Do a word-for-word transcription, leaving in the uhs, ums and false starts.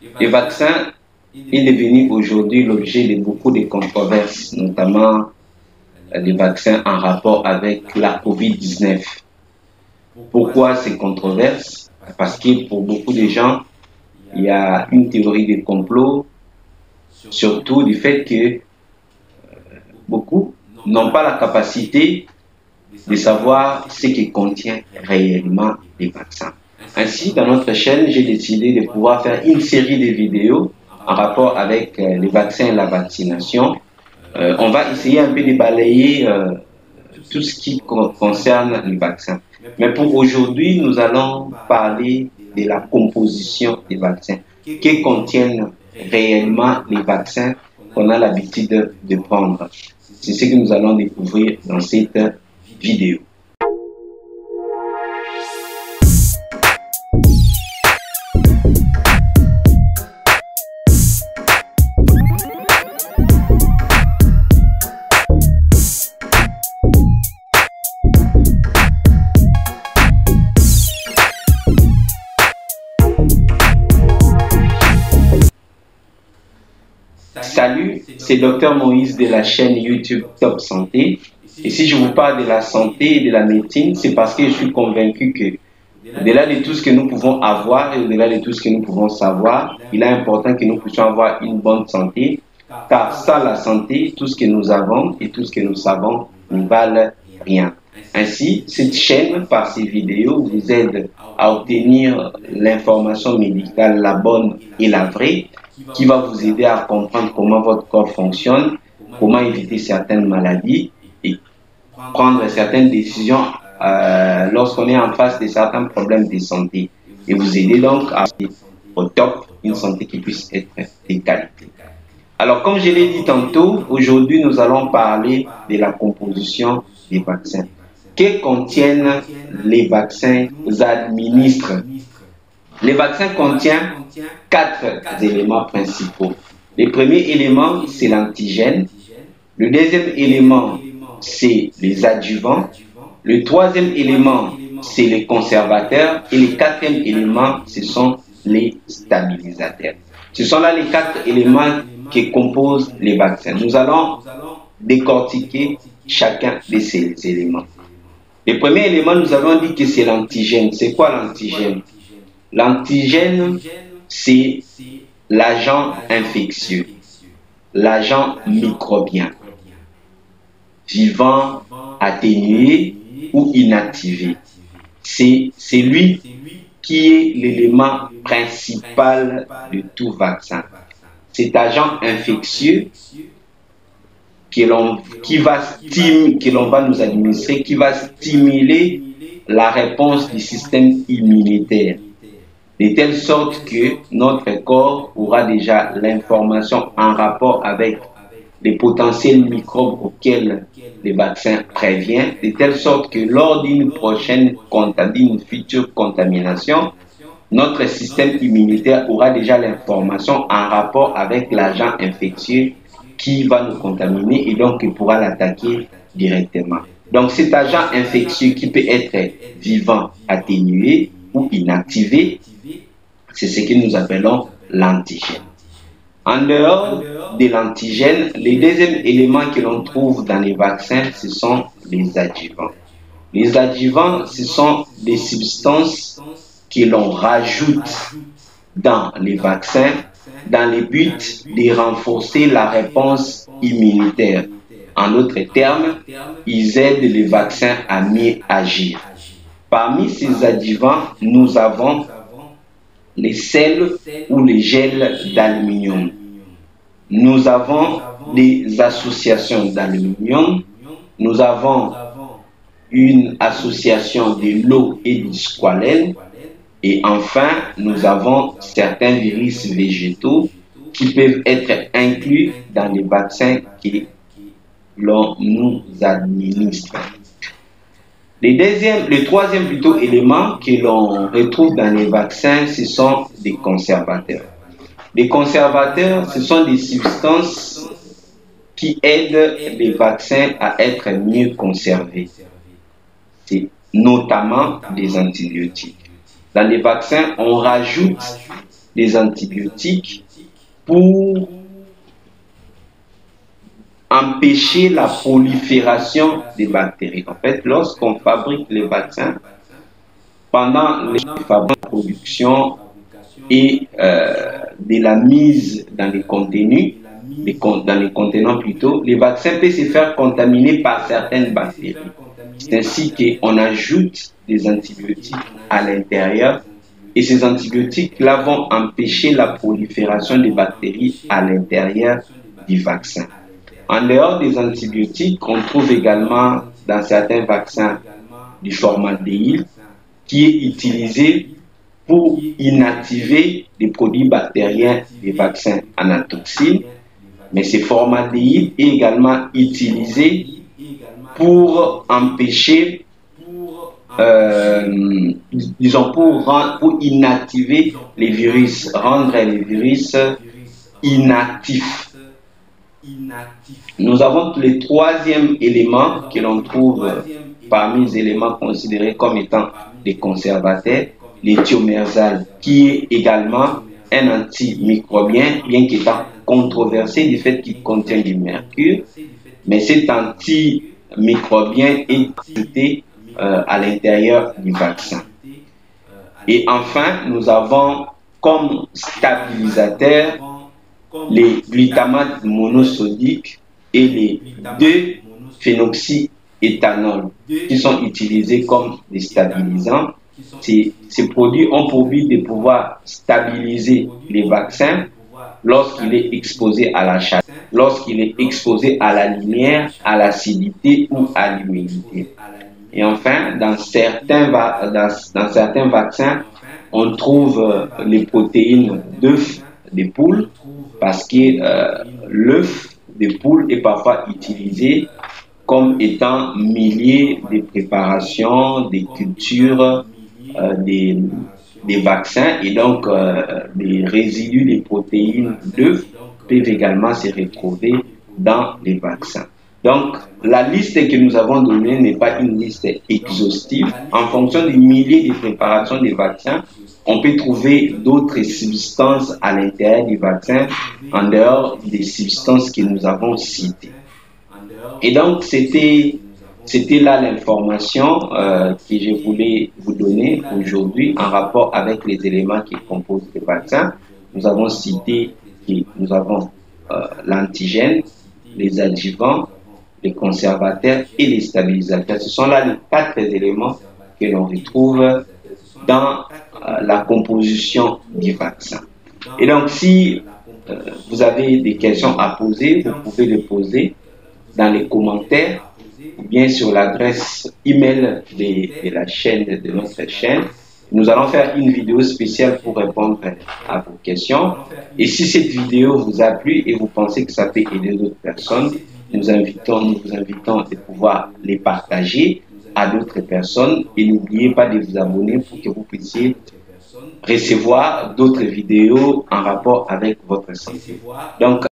Le vaccin est devenu aujourd'hui l'objet de beaucoup de controverses, notamment les vaccins en rapport avec la COVID dix-neuf. Pourquoi ces controverses? Parce que pour beaucoup de gens, il y a une théorie de complot, surtout du fait que beaucoup n'ont pas la capacité de savoir ce que contient réellement les vaccins. Ainsi, dans notre chaîne, j'ai décidé de pouvoir faire une série de vidéos en rapport avec euh, les vaccins et la vaccination. Euh, on va essayer un peu de balayer euh, tout ce qui co concerne les vaccins. Mais pour aujourd'hui, nous allons parler de la composition des vaccins. Que contiennent réellement les vaccins qu'on a l'habitude de prendre? C'est ce que nous allons découvrir dans cette vidéo. Salut, c'est Docteur Moïse de la chaîne YouTube Top Santé. Et si je vous parle de la santé et de la médecine, c'est parce que je suis convaincu que, au-delà de tout ce que nous pouvons avoir et au-delà de tout ce que nous pouvons savoir, il est important que nous puissions avoir une bonne santé, car sans la santé, tout ce que nous avons et tout ce que nous savons ne valent rien. Ainsi, cette chaîne, par ces vidéos, vous aide à obtenir l'information médicale, la bonne et la vraie, qui va vous aider à comprendre comment votre corps fonctionne, comment éviter certaines maladies et prendre certaines décisions euh, lorsqu'on est en face de certains problèmes de santé. Et vous aider donc à avoir au top une santé qui puisse être de qualité. Alors, comme je l'ai dit tantôt, aujourd'hui nous allons parler de la composition des vaccins. Que contiennent les vaccins administrés? Les vaccins contiennent quatre éléments principaux. Le premier élément, c'est l'antigène. Le deuxième élément, c'est les adjuvants. Le troisième élément, c'est les conservateurs. Et le quatrième élément, ce sont les stabilisateurs. Ce sont là les quatre éléments qui composent les vaccins. Nous allons décortiquer chacun de ces éléments. Le premier élément, nous avons dit que c'est l'antigène. C'est quoi l'antigène? L'antigène, c'est l'agent infectieux, l'agent microbien, vivant, atténué ou inactivé. C'est lui qui est l'élément principal de tout vaccin. Cet agent infectieux que l'on qui va stim, que l'on va nous administrer, qui va stimuler la réponse du système immunitaire, de telle sorte que notre corps aura déjà l'information en rapport avec les potentiels microbes auxquels les vaccins préviennent, de telle sorte que lors d'une prochaine d'une future contamination, notre système immunitaire aura déjà l'information en rapport avec l'agent infectieux qui va nous contaminer et donc il pourra l'attaquer directement. Donc cet agent infectieux qui peut être vivant, atténué ou inactivé, c'est ce que nous appelons l'antigène. En dehors de l'antigène, le deuxième élément que l'on trouve dans les vaccins, ce sont les adjuvants. Les adjuvants, ce sont des substances que l'on rajoute dans les vaccins dans le but de renforcer la réponse immunitaire. En d'autres termes, ils aident les vaccins à mieux agir. Parmi ces adjuvants, nous avons les sels ou les gels d'aluminium. Nous avons des associations d'aluminium. Nous avons une association de l'eau et du squalène. Et enfin, nous avons certains virus végétaux qui peuvent être inclus dans les vaccins que l'on nous administre. Le deuxième, le troisième plutôt élément que l'on retrouve dans les vaccins, ce sont des conservateurs. Les conservateurs, ce sont des substances qui aident les vaccins à être mieux conservés. C'est notamment des antibiotiques. Dans les vaccins, on rajoute des antibiotiques pour empêcher la prolifération des bactéries. En fait, lorsqu'on fabrique les vaccins, pendant les fabriques de production et euh, de la mise dans les contenus, les con dans les contenants plutôt, les vaccins peuvent se faire contaminer par certaines bactéries. C'est ainsi qu'on ajoute des antibiotiques à l'intérieur et ces antibiotiques-là vont empêcher la prolifération des bactéries à l'intérieur du vaccin. En dehors des antibiotiques, on trouve également dans certains vaccins du formaldéhyde qui est utilisé pour inactiver les produits bactériens des vaccins anatoxines, mais ce formaldéhyde est également utilisé pour empêcher, euh, disons, pour, rendre, pour inactiver les virus, rendre les virus inactifs. Nous avons le troisième élément que l'on trouve parmi les éléments considérés comme étant des conservateurs, l'éthiomerzal, qui est également un antimicrobien, bien qu'étant controversé du fait qu'il contient du mercure, mais cet antimicrobien est ajouté euh, à l'intérieur du vaccin. Et enfin, nous avons comme stabilisateur les glutamates monosodiques et les deux phénoxyéthanol qui sont utilisés comme des stabilisants. Ces, ces produits ont pour but de pouvoir stabiliser les vaccins lorsqu'il est exposé à la chaleur, lorsqu'il est exposé à la lumière, à l'acidité ou à l'humidité. Et enfin, dans certains, dans, dans certains vaccins, on trouve euh, les protéines d'œufs de poules parce que euh, l'œuf de poule est parfois utilisé comme étant milieu de préparation des cultures euh, des, des vaccins et donc euh, les résidus des protéines d'œufs peuvent également se retrouver dans les vaccins. Donc, la liste que nous avons donnée n'est pas une liste exhaustive. En fonction du milieu de préparation des vaccins, on peut trouver d'autres substances à l'intérieur du vaccin en dehors des substances que nous avons citées. Et donc, c'était c'était là l'information euh, que je voulais vous donner aujourd'hui en rapport avec les éléments qui composent le vaccin. Nous avons cité que nous avons euh, l'antigène, les adjuvants, les conservateurs et les stabilisateurs. Ce sont là les quatre éléments que l'on retrouve dans euh, la composition du vaccin. Et donc, si euh, vous avez des questions à poser, vous pouvez les poser dans les commentaires ou bien sur l'adresse email de, de la chaîne, de notre chaîne. Nous allons faire une vidéo spéciale pour répondre à vos questions. Et si cette vidéo vous a plu et vous pensez que ça peut aider d'autres personnes, nous invitons, nous vous invitons de pouvoir les partager à d'autres personnes et n'oubliez pas de vous abonner pour que vous puissiez recevoir d'autres vidéos en rapport avec votre santé. Donc,